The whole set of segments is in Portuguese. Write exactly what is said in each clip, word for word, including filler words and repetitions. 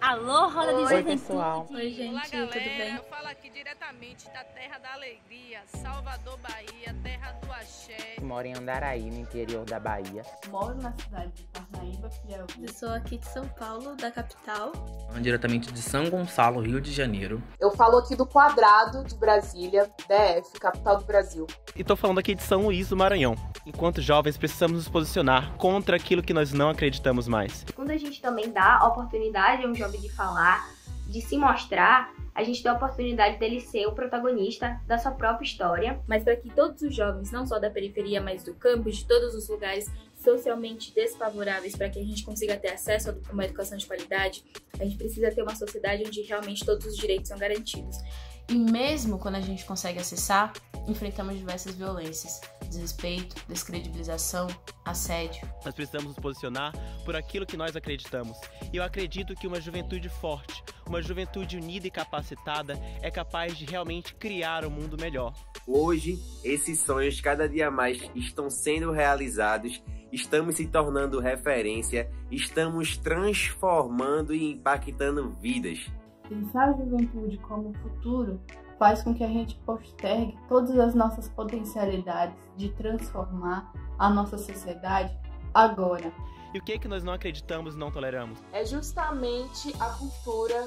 Alô, roda de Oi, juventude. pessoal. Oi, gente, Olá, galera. tudo bem? Eu falo aqui diretamente da terra da alegria, Salvador, Bahia, terra do axé. Moro em Andaraí, no interior da Bahia. Moro na cidade de Parnaíba, Piauí. Eu sou aqui de São Paulo, da capital. Diretamente de São Gonçalo, Rio de Janeiro. Eu falo aqui do Quadrado de Brasília, D F, capital do Brasil. E tô falando aqui de São Luís do Maranhão. Enquanto jovens, precisamos nos posicionar contra aquilo que nós não acreditamos mais. Quando a gente também dá oportunidade a um jovem de falar, de se mostrar, a gente dá a oportunidade dele ser o protagonista da sua própria história. Mas para que todos os jovens, não só da periferia, mas do campo, de todos os lugares socialmente desfavoráveis, para que a gente consiga ter acesso a uma educação de qualidade, a gente precisa ter uma sociedade onde realmente todos os direitos são garantidos. E mesmo quando a gente consegue acessar, enfrentamos diversas violências, desrespeito, descredibilização, assédio. Nós precisamos nos posicionar por aquilo que nós acreditamos. E eu acredito que uma juventude forte, uma juventude unida e capacitada é capaz de realmente criar um mundo melhor. Hoje, esses sonhos cada dia mais estão sendo realizados, estamos se tornando referência, estamos transformando e impactando vidas. Pensar a juventude como futuro faz com que a gente postergue todas as nossas potencialidades de transformar a nossa sociedade agora. E o que é que nós não acreditamos e não toleramos? É justamente a cultura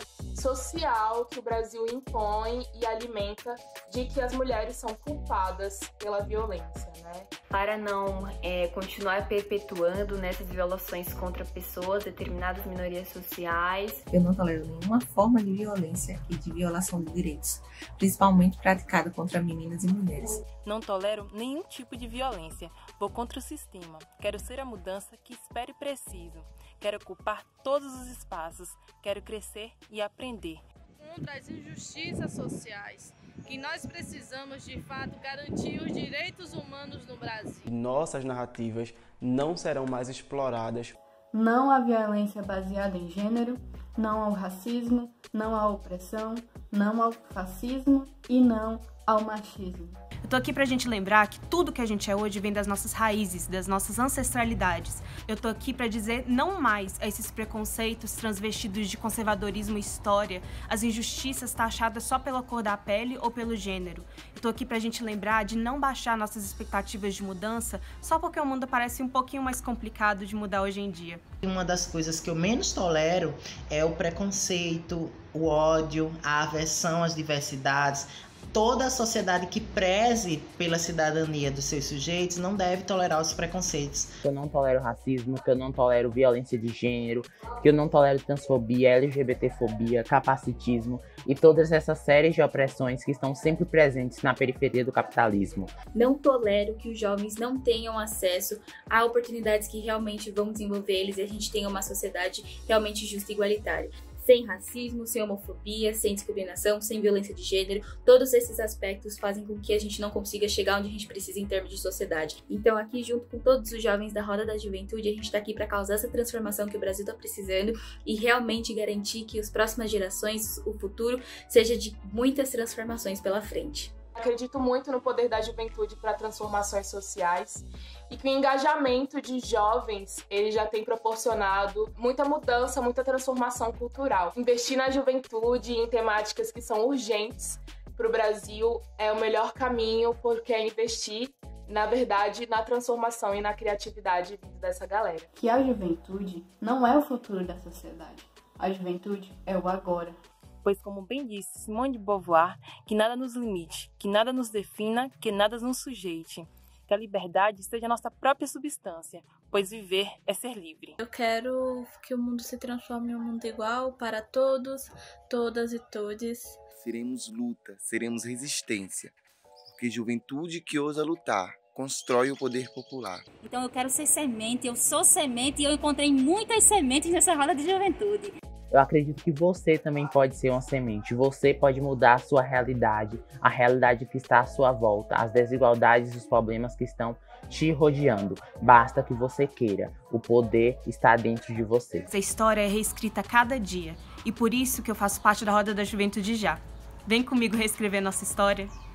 social que o Brasil impõe e alimenta de que as mulheres são culpadas pela violência, né? Para não é, continuar perpetuando nessas violações contra pessoas, determinadas minorias sociais. Eu não tolero nenhuma forma de violência e de violação de direitos, principalmente praticada contra meninas e mulheres. Não tolero nenhum tipo de violência. Vou contra o sistema. Quero ser a mudança que espero e preciso. Quero ocupar todos os espaços. Quero crescer e aprender. Contra as injustiças sociais, que nós precisamos de fato garantir os direitos humanos no Brasil. Nossas narrativas não serão mais exploradas. Não à violência baseada em gênero, não ao racismo, não à opressão, não ao fascismo e não ao machismo. Eu tô aqui pra gente lembrar que tudo que a gente é hoje vem das nossas raízes, das nossas ancestralidades. Eu tô aqui pra dizer não mais a esses preconceitos transvestidos de conservadorismo e história, as injustiças taxadas só pela cor da pele ou pelo gênero. Eu tô aqui pra gente lembrar de não baixar nossas expectativas de mudança só porque o mundo parece um pouquinho mais complicado de mudar hoje em dia. Uma das coisas que eu menos tolero é o preconceito, o ódio, a aversão às diversidades. Toda a sociedade que preze pela cidadania dos seus sujeitos não deve tolerar os preconceitos. Que eu não tolero racismo, que eu não tolero violência de gênero, que eu não tolero transfobia, LGBTfobia, capacitismo e todas essas séries de opressões que estão sempre presentes na periferia do capitalismo. Não tolero que os jovens não tenham acesso a oportunidades que realmente vão desenvolver eles e a gente tenha uma sociedade realmente justa e igualitária. Sem racismo, sem homofobia, sem discriminação, sem violência de gênero. Todos esses aspectos fazem com que a gente não consiga chegar onde a gente precisa em termos de sociedade. Então aqui, junto com todos os jovens da Roda da Juventude, a gente está aqui para causar essa transformação que o Brasil está precisando e realmente garantir que as próximas gerações, o futuro, seja de muitas transformações pela frente. Acredito muito no poder da juventude para transformações sociais e que o engajamento de jovens ele já tem proporcionado muita mudança, muita transformação cultural. Investir na juventude em temáticas que são urgentes para o Brasil é o melhor caminho, porque é investir, na verdade, na transformação e na criatividade dessa galera. Que a juventude não é o futuro da sociedade. A juventude é o agora. Pois, como bem disse Simone de Beauvoir, que nada nos limite, que nada nos defina, que nada nos sujeite. Que a liberdade seja a nossa própria substância, pois viver é ser livre. Eu quero que o mundo se transforme em um mundo igual para todos, todas e todes. Seremos luta, seremos resistência, porque juventude que ousa lutar constrói o poder popular. Então eu quero ser semente, eu sou semente e eu encontrei muitas sementes nessa roda de juventude. Eu acredito que você também pode ser uma semente. Você pode mudar a sua realidade, a realidade que está à sua volta, as desigualdades e os problemas que estão te rodeando. Basta que você queira. O poder está dentro de você. Essa história é reescrita a cada dia. E por isso que eu faço parte da Roda da Juventude já. Vem comigo reescrever nossa história.